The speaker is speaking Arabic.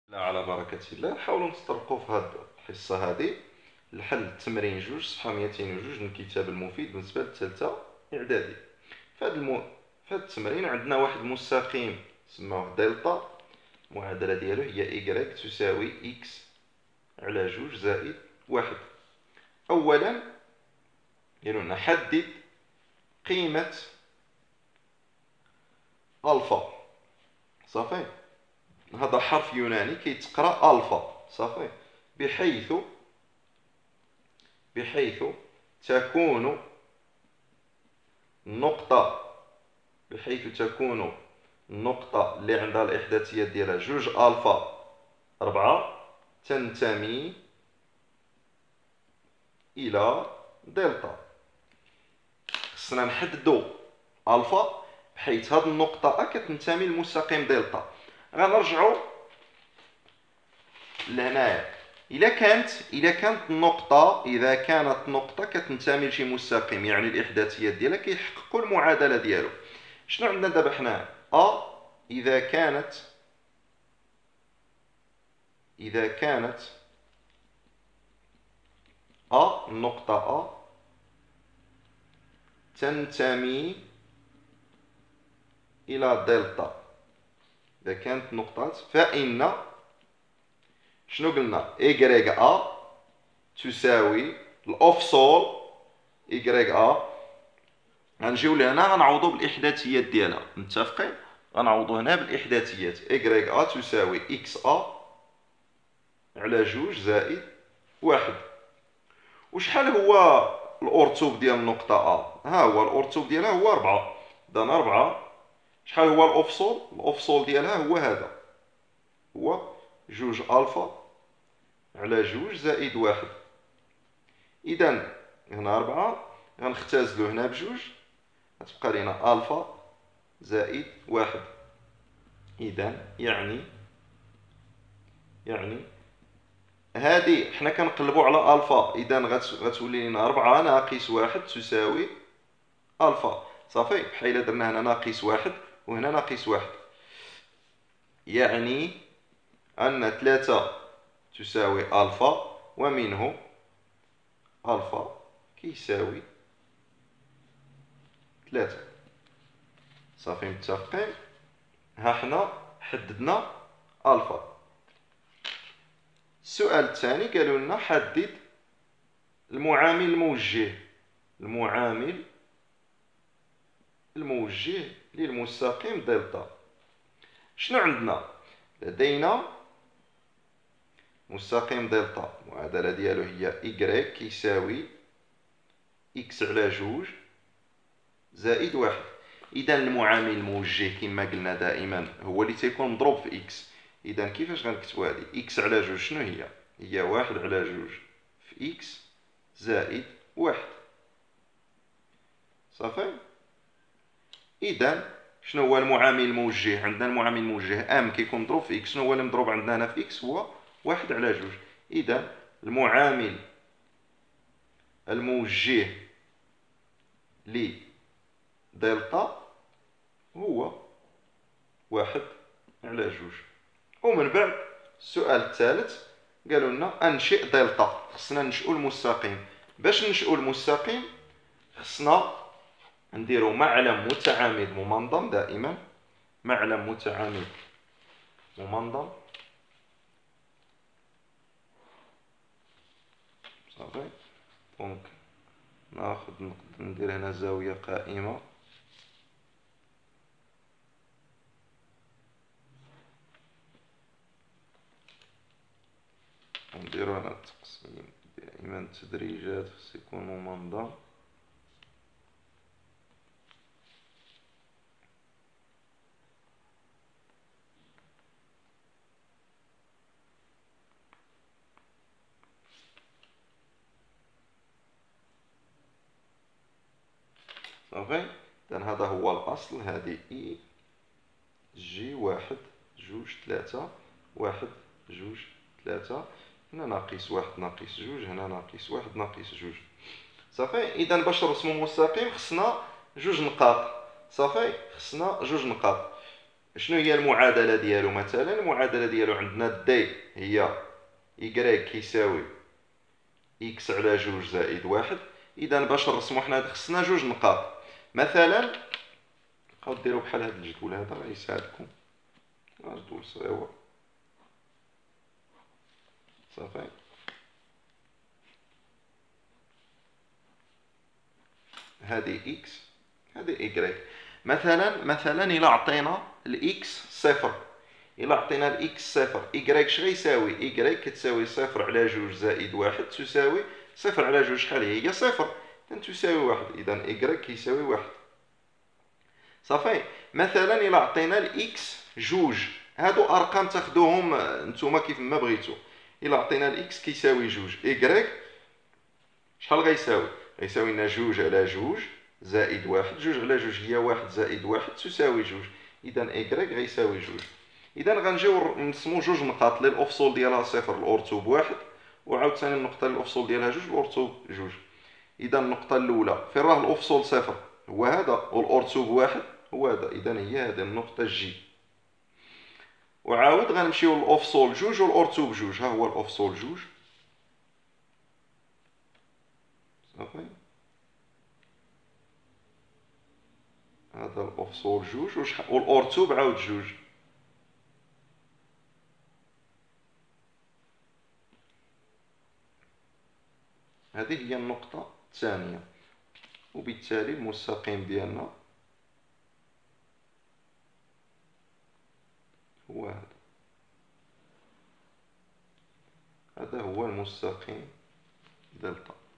لا، على بركة الله. نحاولوا نتطرقوا في هذه الحصة هذه لحل التمرين 2 صفحة 202 من الكتاب المفيد بالنسبة للثالثة إعدادي. في هذا التمرين عندنا واحد المستقيم سموه دلتا، المعادلة ديالو هي إيكغيك تساوي إكس على 2 زائد 1. أولا قالوا لنا حدد قيمة ألفا. صافي، هذا حرف يوناني كيتقرا ألفا. صافي، بحيث تكون النقطة اللي عندها الإحداثيات ديالها 2 ألفا 4 تنتمي إلى دلتا. خصنا نحددو ألفا بحيث هاد النقطة كتنتمي للمستقيم دلتا. غنرجعو لهنايا. إذا كانت النقطة كتنتمي لشي مستقيم، يعني الإحداثيات ديالها كيحققوا المعادلة ديالو. شنو عندنا دابا حنا؟ إذا كانت النقطة تنتمي إلى دلتا. إذا كانت نقطة فإن شنو قلنا؟ إيكغيك تساوي الأفصول إيكغيك غنجيو لهنا غنعوضو بالإحداثيات ديالها. متفقين؟ غنعوضو هنا بالإحداثيات. إيكغيك تساوي إكس على 2 زائد 1. وشحال هو الأرتوب ديال النقطة ها هو الأرتوب ديالها هو 4. إذا 4 شحال هو الأفصول؟ الأفصول ديالها هو هذا، هو 2 ألفا على 2 زائد 1. إذا هنا 4 غنختازلو هنا بجوج، غتبقى لينا ألفا زائد 1. إذا يعني هادي حنا كنقلبو على ألفا، إذا غتولي لينا 4 ناقص 1 تساوي ألفا. صافي، بحال إلا درنا هنا ناقص 1 وهنا ناقص 1، يعني أن 3 تساوي ألفا، ومنه ألفا كيساوي 3. صافي، متفقين؟ ها حنا حددنا ألفا. السؤال الثاني قالوا لنا حدد المعامل الموجه للمستقيم دلتا. شنو عندنا؟ لدينا مستقيم دلتا المعادلة ديالو هي إيكغيك كيساوي إكس على 2 زائد 1. إذا المعامل الموجه كما قلنا دائما هو اللي تيكون مضروب في إكس. إذا كيفاش غنكتبو هادي؟ إكس على 2 شنو هي 1 على 2 في إكس زائد 1. صافي، إذا شنو هو المعامل الموجه؟ عندنا المعامل الموجه كيكون مضروب في إكس. شنو هو اللي مضروب عندنا هنا في إكس؟ هو 1 على 2. إذا المعامل الموجه لدلتا هو 1 على 2. ومن بعد السؤال الثالث قالوا لنا أنشئ دلتا. خصنا ننشئو المستقيم. باش ننشئو المستقيم خصنا نديرو معلم متعامد ممنظم. دائما معلم متعامد ممنظم. صافي، دونك نقدر ندير هنا زاوية قائمة. نديرو هنا التقسيم دائما التدريجات خص يكون ممنظم. صافي، إذا هذا هو الأصل. هذه إي جي 1 2 3 1 2 3. هنا ناقص 1 ناقص 2، هنا ناقص 1 ناقص 2. صافي، إذا باش نرسمو مستقيم خصنا 2 نقاط. صافي، خصنا 2 نقاط. شنو هي المعادلة ديالو؟ مثلا المعادلة ديالو عندنا دي هي إيكغيك كيساوي إكس على جوج زائد واحد. إذا باش نرسمو حنا خصنا جوج نقاط. مثلا نبقاو ديرو بحال هاد الجدول هذا غيساعدكم، جدول صغيور صافي. هذه إكس هذه إيكغيك. مثلا إلا عطينا الإكس صفر، إلا عطينا الإكس صفر، إيكغيك شغيساوي؟ إيكغيك كتساوي صفر على جوج زائد واحد تساوي صفر على جوج شحال هي صفر، إذا تساوي واحد. إذا إيكغيك كيساوي واحد صافي. مثلا إلا عطينا الإكس جوج، هادو أرقام تاخدوهم نتوما كيف ما بغيتو. إلا عطينا الإكس كيساوي جوج، إيكغيك شحال غيساوي؟ غيساوي لنا جوج على جوج زائد واحد. جوج على جوج هي واحد زائد واحد تساوي جوج. إذا إيكغيك غيساوي جوج. إذا غنجيو نرسمو جوج نقاط اللي الأفصول ديالها صفر الأورتو بواحد، وعاوتاني النقطة اللي الأفصول ديالها جوج الأورتو جوج. إذا النقطة الأولى فين راه الأفصول صفر هو هذا، والأورتو بواحد هو هذا. إذا هي هذه النقطة جي. وعاود غنمشيو للأفصول جوج والأورتو بجوج. ها هو الأفصول جوج صافي. هذا الأفصول جوج والأورتو بعاود جوج. هذه هي النقطة الثانية. وبالتالي المستقيم ديالنا هو هذا. هذا هو المستقيم دلتا.